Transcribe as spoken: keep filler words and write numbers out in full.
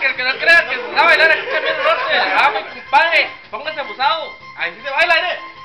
que el que no crea que se va a bailar aquí también el norte. Ah, mi compadre, póngase abusado. Ahí sí se baila, ¿eh?